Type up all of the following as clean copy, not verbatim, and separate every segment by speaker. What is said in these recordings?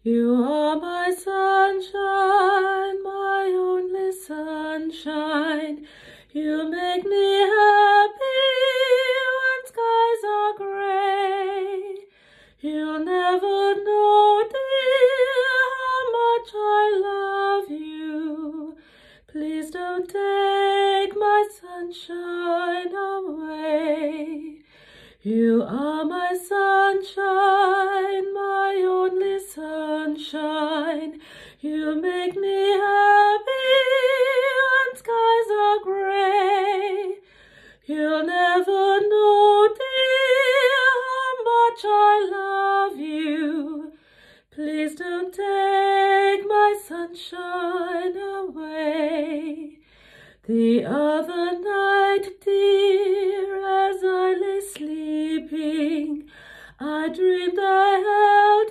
Speaker 1: You are my sunshine, my only sunshine. You make me happy when skies are gray. You'll never know, dear, how much I love you. Please don't take my sunshine away. You are my sunshine, my only sunshine. You make me happy when skies are gray. You'll never know, dear, how much I love you. Please don't take my sunshine away. The other night, dear, as I lay sleeping, I dreamed I held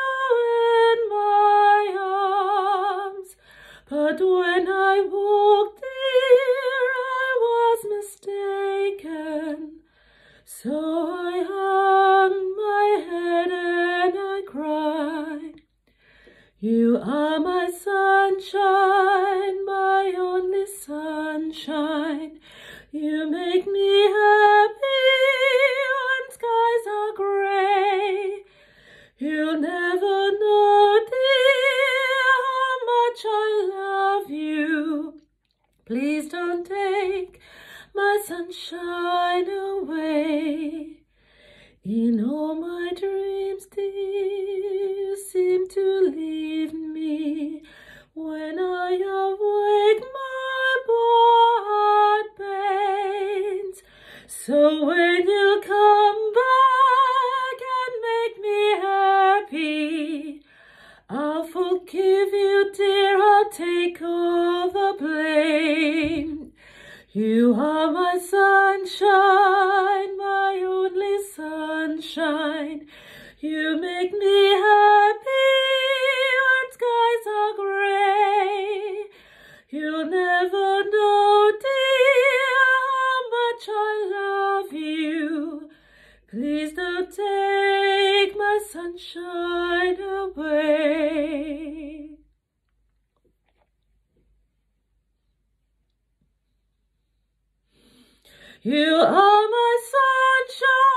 Speaker 1: you in my arms. But when I woke, dear, I was mistaken. So I hung my head and I cried. You are my sunshine, my only sunshine. You make me happy when skies are gray. You'll never know, dear, how much I love you. Please don't take my sunshine away. In all my dreams, dear, you seem to leave me. When I awake, my poor heart pains. So when you come back and make me happy, I'll forgive you, dear, I'll take all the blame. You are my sunshine, my only sunshine. You make me happy when skies are gray. You'll never know, dear, how much I love you. Please don't take my sunshine away. You are my sunshine.